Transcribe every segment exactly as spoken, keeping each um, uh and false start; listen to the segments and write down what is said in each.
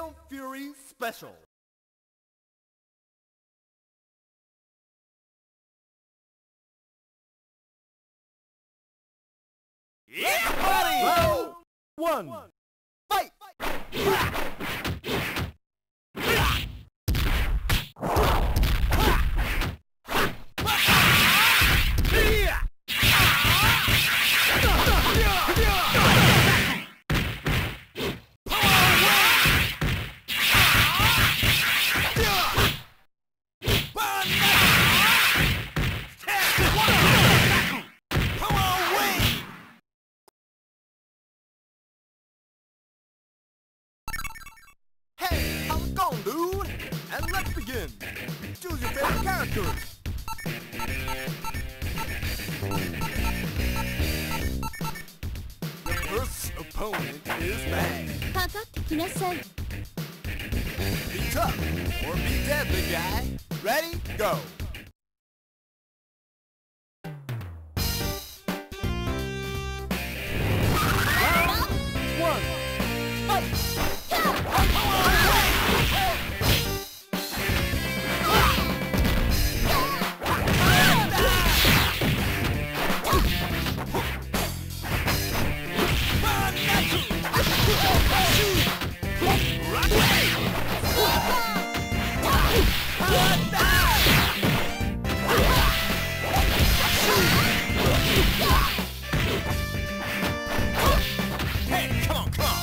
Fatal Fury Special. Yeah, buddy! Round one. Fight! Hey, how's it going, dude? And let's begin. Choose your favorite characters. Your first opponent is Bang. かかってきなさい。 Be tough or be dead, big guy. Ready? Go. Round one. Fight! Hey, come on, come on.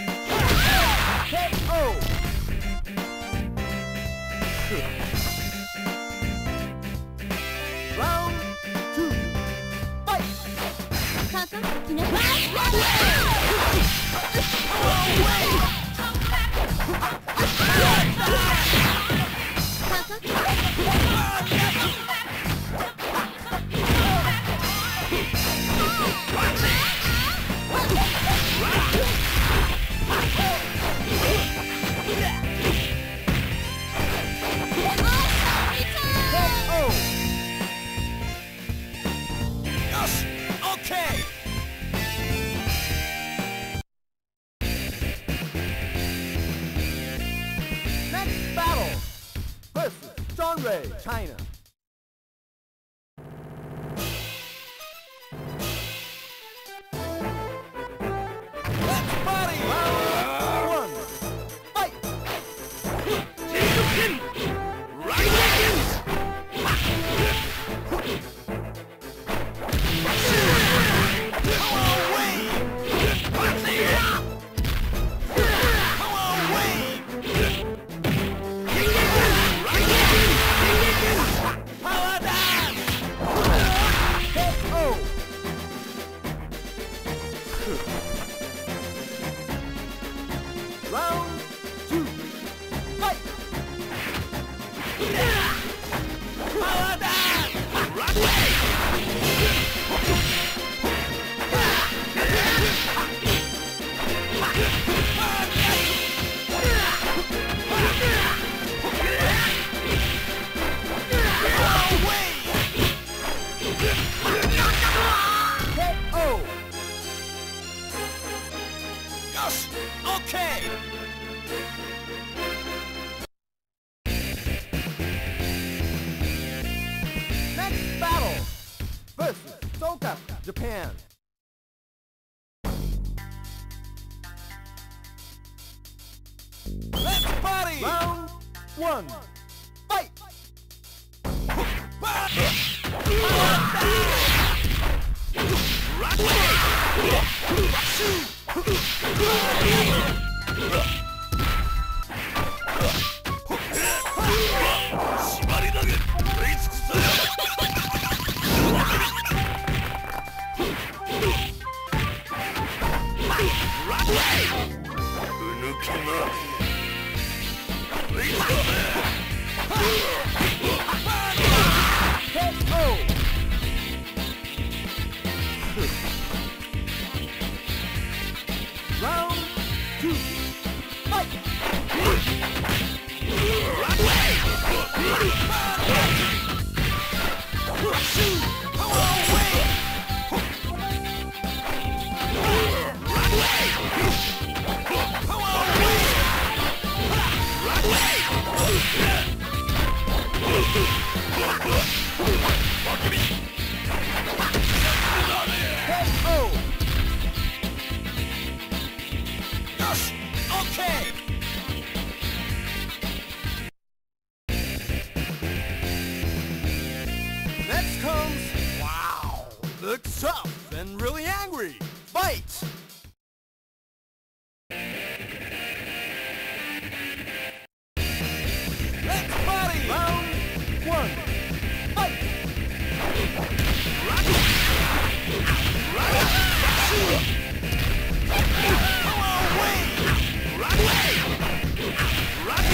K O. Round two. Fight. かかってきなさい。 かかって Yes. Okay. Next battle versus John Ray, China. Let's party! Round one. Fight! Round two. Fight! K O. Yes. Okay. Next battle versus Soka, Japan. Let's party! Round one. Fight! K O. Round two. It's tough and really angry. Fight! Let's party! Round one. Fight! Rock! Rock! Come away! Rock! Rock!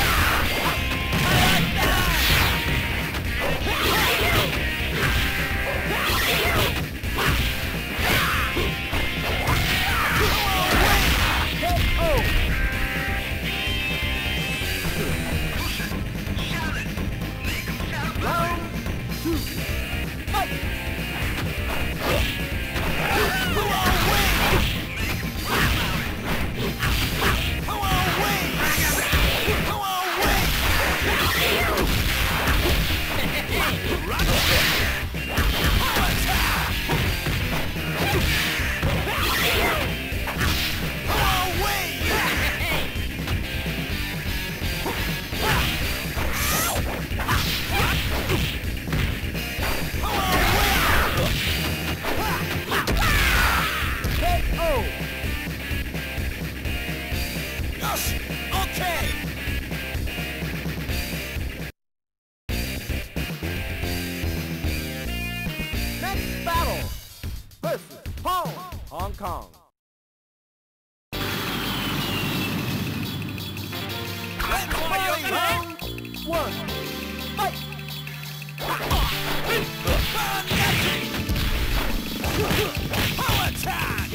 Hong Kong. Let's party! Round one. Fight! Power attack!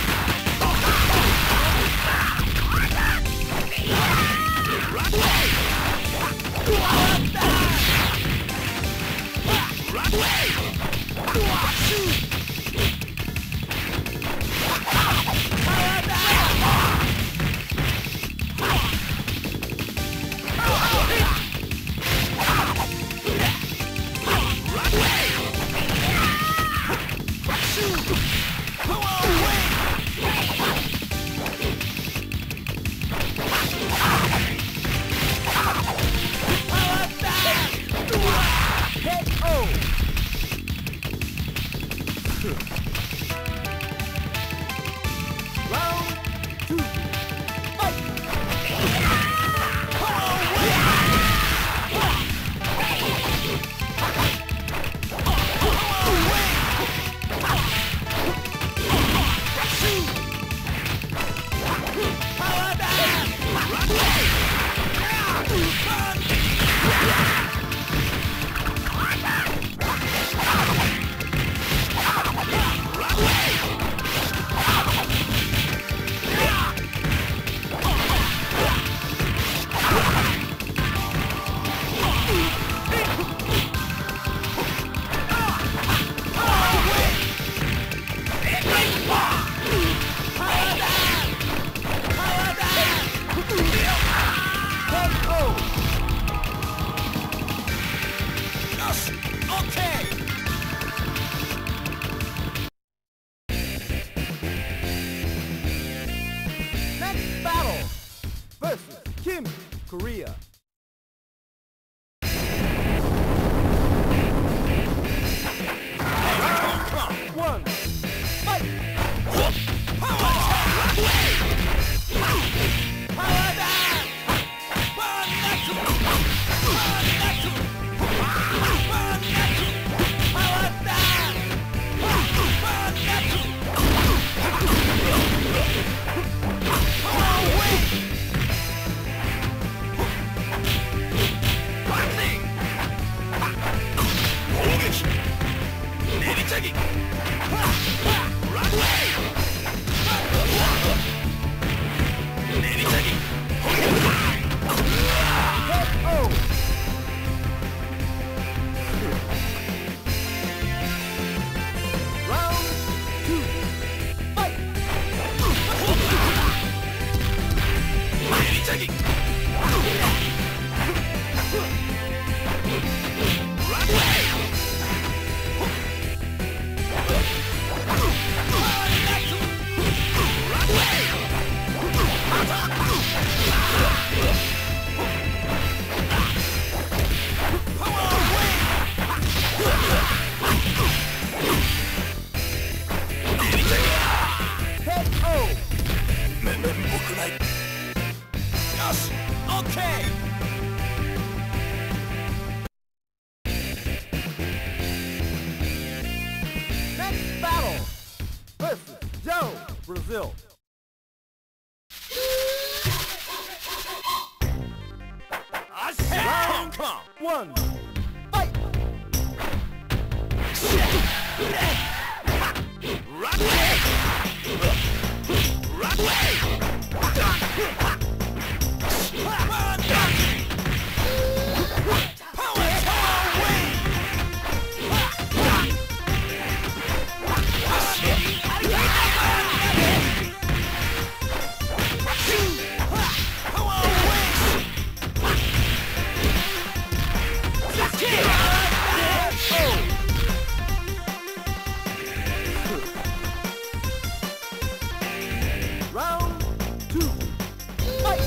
Korea. One. Fight! Power Power down! One natural! One natural! One natural! Power down! One natural! Power away! Nevichagi! Runway! Nevichagi! Oh! Round two. Fight! Nevichagi! Runway! okay! Next battle! Versus Joe, Brazil. Round one. Fight! Round two. Fight!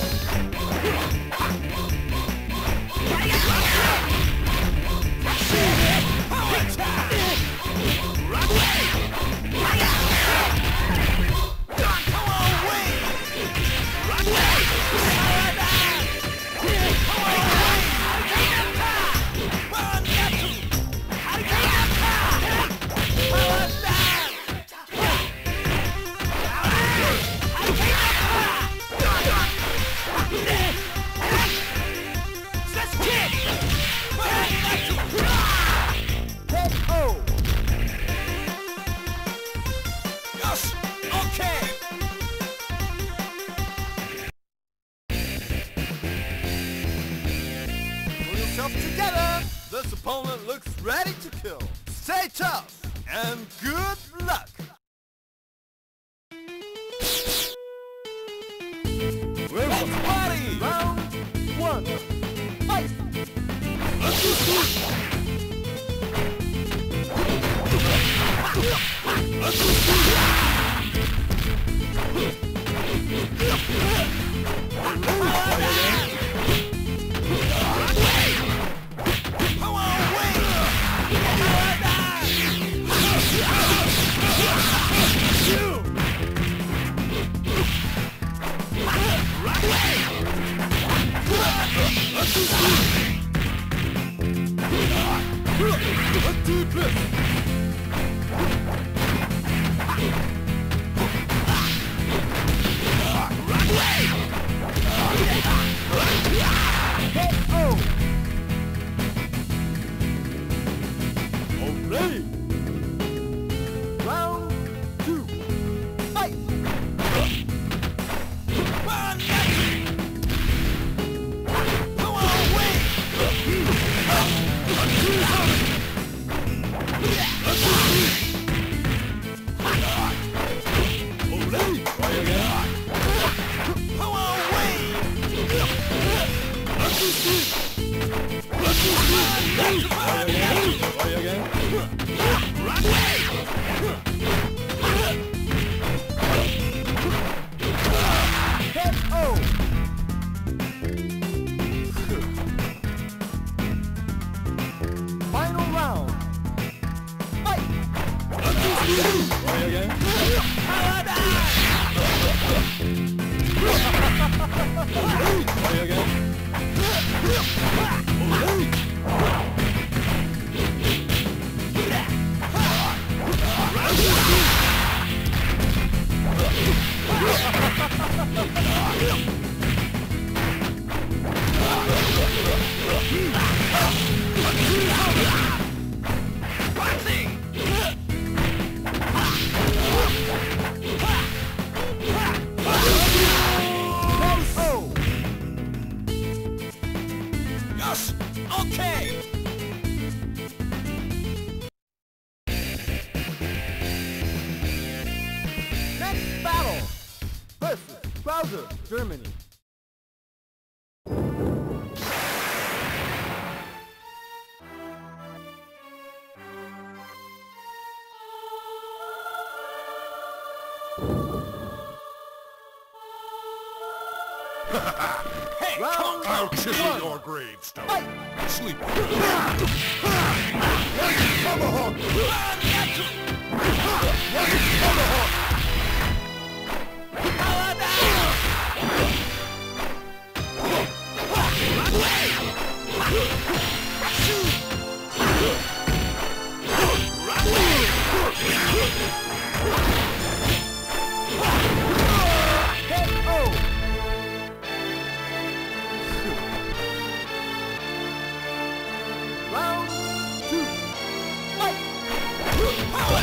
Yes! Okay! Pull yourself together! This opponent looks ready to kill. Stay tough and good luck! Let's party! Round one. Fight! Ready? Round two. Fight! Final round. Fight! Yes! Okay! Next battle! Versus Bowser, Germany. Hey, Round I'll chisel one. your gravestone. Fight! Sleep. Round two. Fight! Power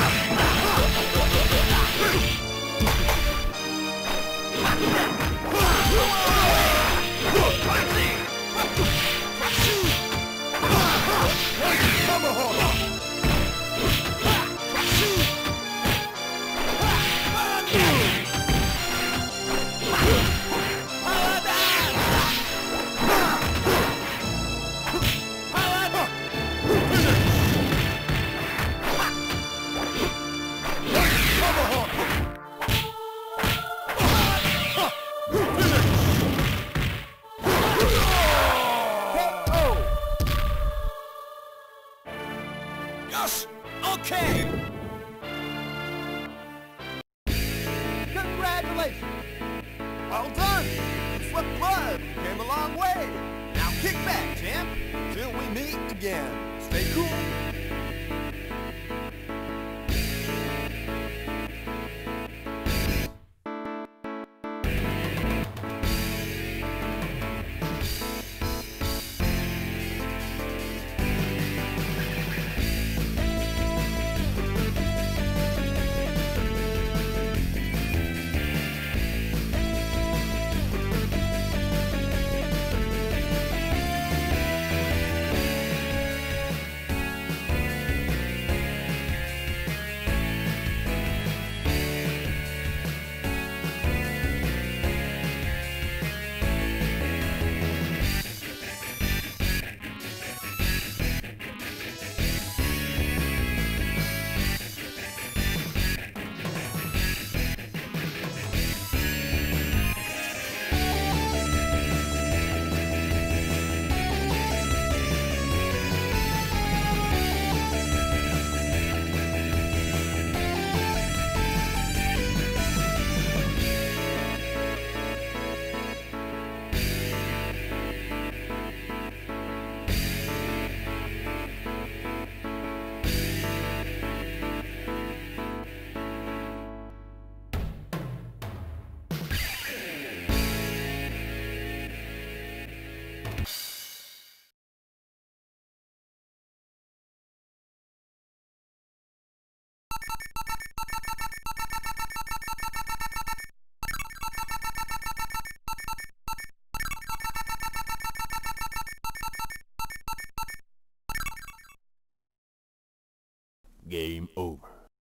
Yes! Okay! Congratulations! Well done! You swept blood! Came a long way! Now kick back, champ! Till we meet again. Stay cool! Game over.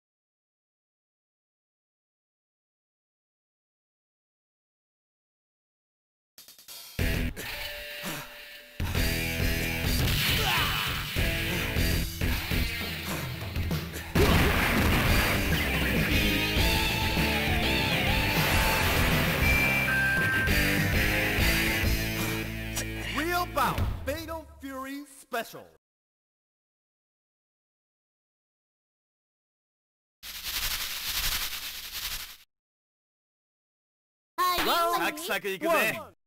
Real bout, Fatal Fury Special. Are you Round ready? sack sack いくぜ。